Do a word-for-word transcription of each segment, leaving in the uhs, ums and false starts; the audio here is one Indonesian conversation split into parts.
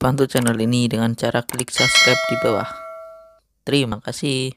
Bantu channel ini dengan cara klik subscribe di bawah. Terima kasih.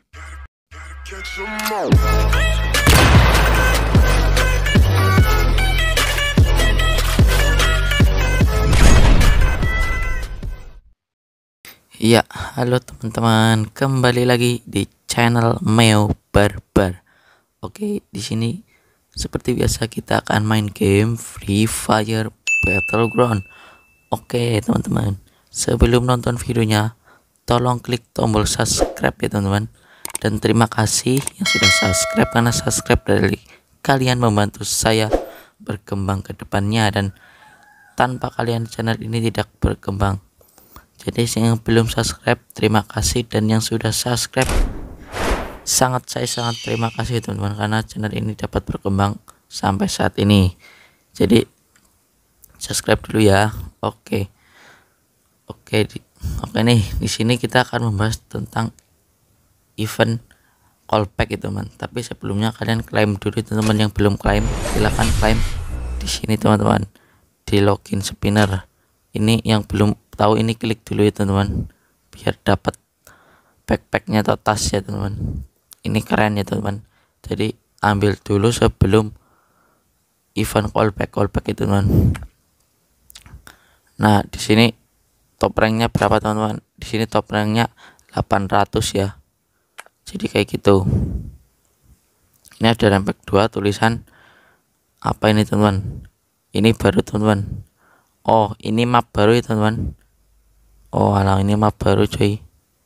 Ya, halo teman-teman, kembali lagi di channel Meo Barbar. Oke, di sini seperti biasa kita akan main game Free Fire Battleground. Oke, teman-teman, sebelum nonton videonya, tolong klik tombol subscribe ya teman-teman. Dan terima kasih yang sudah subscribe, karena subscribe dari kalian membantu saya berkembang ke depannya, dan tanpa kalian channel ini tidak berkembang. Jadi yang belum subscribe terima kasih, dan yang sudah subscribe sangat saya sangat terima kasih teman-teman, karena channel ini dapat berkembang sampai saat ini. Jadi subscribe dulu ya. Oke. Oke, di, oke nih, di sini kita akan membahas tentang event callback itu teman. Tapi sebelumnya kalian klaim dulu teman-teman, yang belum klaim silahkan klaim di sini teman-teman, di login spinner. Ini yang belum tahu ini klik dulu ya teman-teman, biar dapat backpacknya atau tas ya teman-teman. Ini keren ya teman-teman. Jadi ambil dulu sebelum event callback callback itu teman. Nah di sini top ranknya berapa teman-teman? Di sini top ranknya delapan ratus ya. Jadi kayak gitu. Ini ada rank dua, tulisan apa ini teman-teman? Ini baru teman-teman. Oh ini map baru ya teman-teman. Oh alang ini map baru cuy.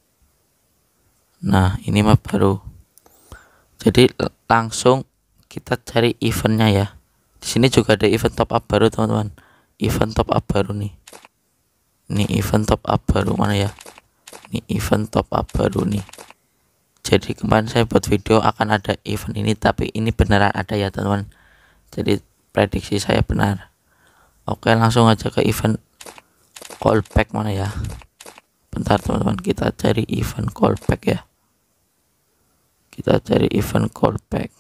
Nah ini map baru. Jadi langsung kita cari eventnya ya. Di sini juga ada event top up baru teman-teman. Event top up baru nih. Ini event top up baru mana ya? Ini event top up baru nih. Jadi kemarin saya buat video akan ada event ini, tapi ini beneran ada ya teman-teman. Jadi prediksi saya benar. Oke, langsung aja ke event callback mana ya? Bentar teman-teman, kita cari event callback ya. Kita cari event callback.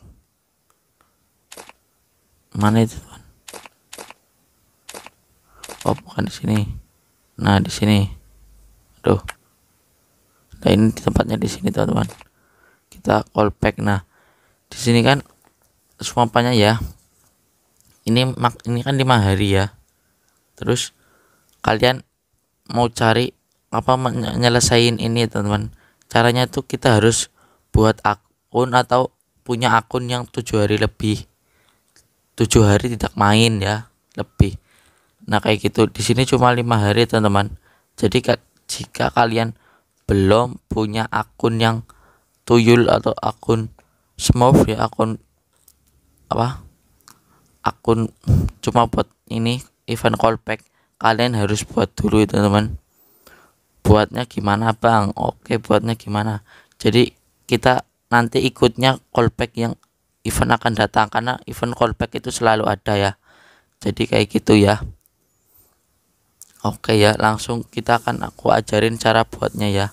Mana itu teman? Oh bukan di sini. Nah di sini. Aduh. Nah ini tempatnya di sini teman-teman. Kita callback. Nah di sini kan suapannya ya. Ini mak ini kan lima hari ya. Terus kalian mau cari apa menyelesaikan ini teman-teman. Caranya tuh kita harus buat akun atau punya akun yang tujuh hari lebih. Tujuh hari tidak main ya, lebih. Nah kayak gitu. Di sini cuma lima hari teman-teman. Jadi jika kalian belum punya akun yang tuyul atau akun smooth ya, akun apa? Akun cuma buat ini event callback, kalian harus buat dulu itu teman-teman. Buatnya gimana bang? Oke, buatnya gimana? Jadi kita nanti ikutnya callback yang event akan datang, karena event callback itu selalu ada ya. Jadi kayak gitu ya. Oke ya, langsung kita akan aku ajarin cara buatnya ya.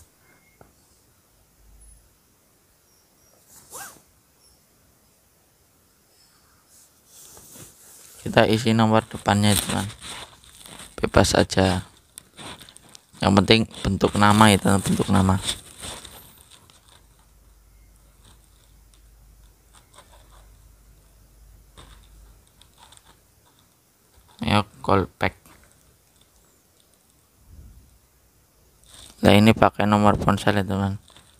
Kita isi nomor depannya teman, bebas aja. Yang penting bentuk nama itu, bentuk nama. Ya callback. Nah ini pakai nomor ponsel ya teman.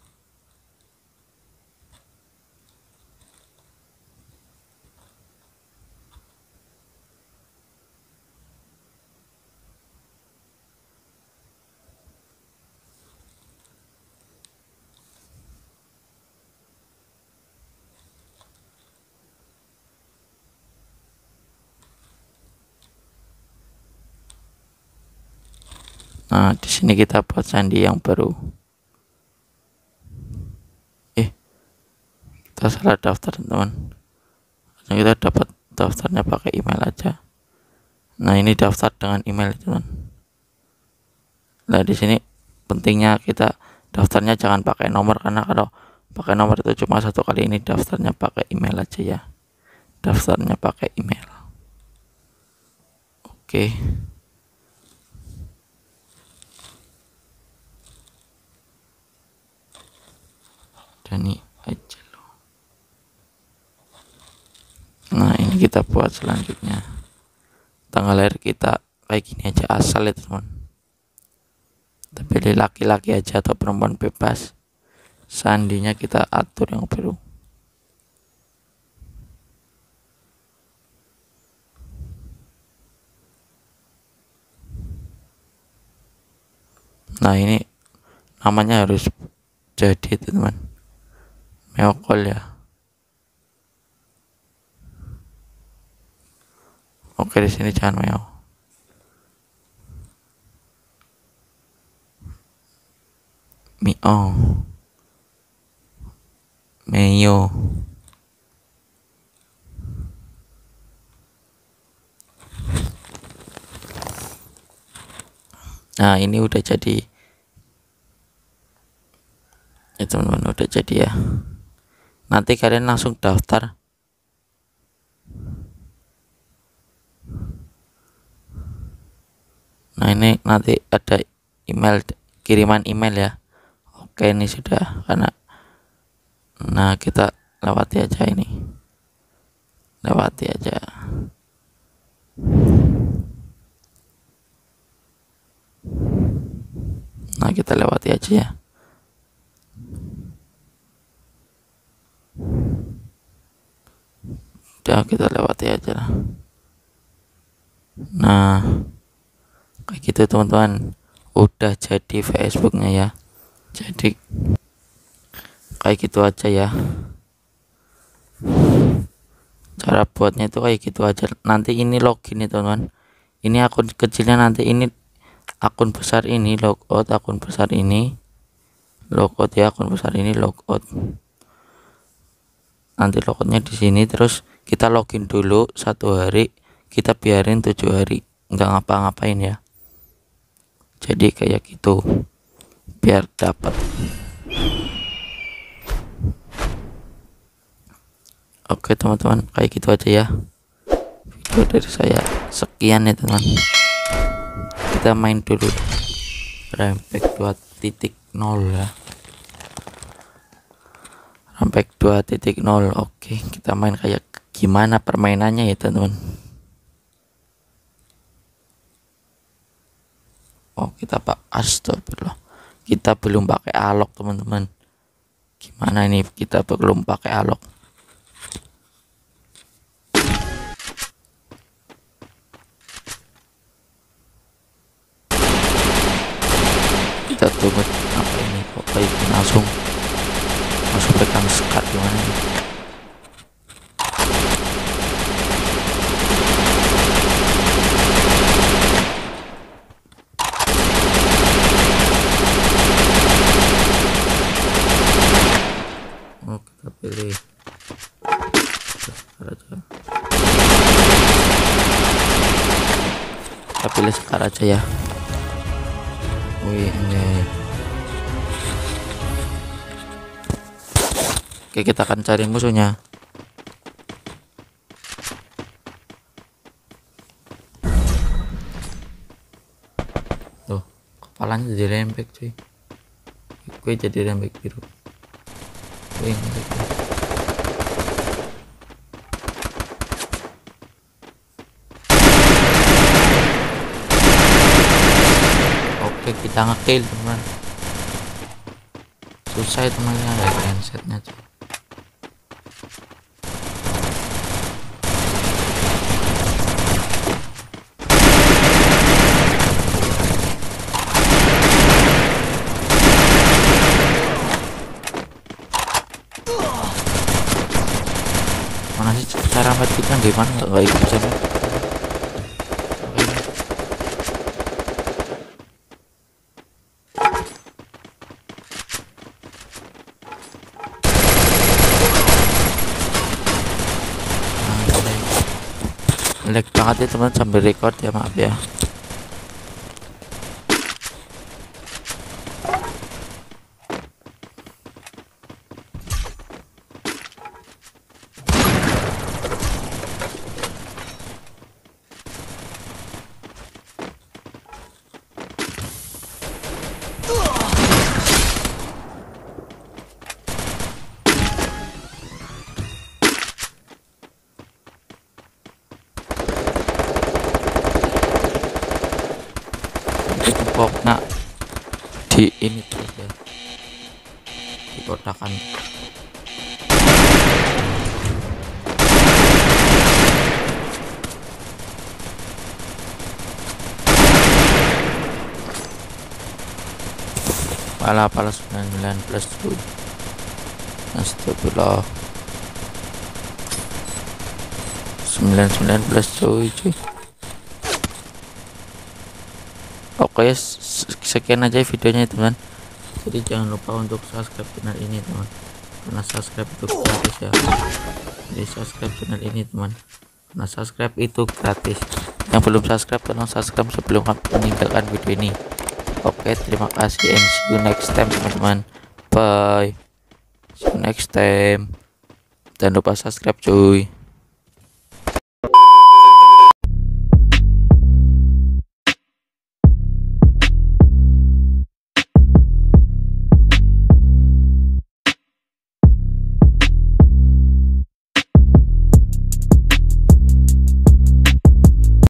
Nah, di sini kita buat sandi yang baru. Eh, kita salah daftar teman. Kita dapat daftarnya pakai email aja. Nah, ini daftar dengan email teman. Nah, di sini pentingnya kita daftarnya jangan pakai nomor, karena kalau pakai nomor itu cuma satu kali. Ini daftarnya pakai email aja ya. Daftarnya pakai email. Oke. berani aja lo. Nah ini kita buat selanjutnya, tanggal lahir kita kayak gini aja asal ya teman. Kita pilih laki-laki aja atau perempuan bebas, sandinya kita atur yang biru. Nah ini namanya harus jadi teman, meokol ya. Oke di sini jangan meo. Mio. Meyo. Nah ini udah jadi ya teman-teman, udah jadi ya. Nanti kalian langsung daftar. Nah ini nanti ada email, kiriman email ya. Oke ini sudah, karena nah kita lewati aja ini, lewati aja. Nah kita lewati aja ya. Udah kita lewati aja lah. Nah kayak gitu teman-teman, udah jadi Facebooknya ya. Jadi kayak gitu aja ya, cara buatnya itu kayak gitu aja. Nanti ini login nih teman-teman, ini akun kecilnya, nanti ini akun besar ini logout, akun besar ini logout ya, akun besar ini logout. Nanti logoutnya di sini, terus kita login dulu satu hari, kita biarin tujuh hari nggak ngapa-ngapain ya. Jadi kayak gitu biar dapat. Oke teman-teman, kayak gitu aja ya video dari saya. Sekian ya teman, kita main dulu Rampage dua titik nol ya, Rampage dua titik nol. Oke kita main kayak gimana permainannya ya teman-teman. Oh kita pak astagfirullah, kita belum pakai alok teman-teman. Gimana ini, kita belum pakai alok. Kita tunggu apa ini kok kayak gini, langsung langsung pegang skat gimana nih. Oh kita pilih sekar aja, kita pilih sekar aja ya. Wih enggak. Oke kita akan cari musuhnya. Tuh kepalanya jadi lembek cuy, gue jadi lembek biru. Wih, lembek. Oke kita ngekill teman, susah temannya ada handsetnya cuy. Mana sih cara mati kita gimana, nggak ikut bisa. Lag banget ya teman, sambil record ya, maaf ya. itu pokoknya di ini terus ya, di kotakan. pala pala sembilan puluh sembilan plus tuh. Astagfirullah. sembilan puluh sembilan plus cuy cuy. Oke, sekian aja videonya teman. Jadi jangan lupa untuk subscribe channel ini teman, karena subscribe itu gratis ya. Jadi subscribe channel ini teman, karena subscribe itu gratis. Yang belum subscribe tolong subscribe sebelum meninggalkan video ini. Oke, terima kasih and see you next time teman-teman. Bye, see you next time. Jangan lupa subscribe cuy.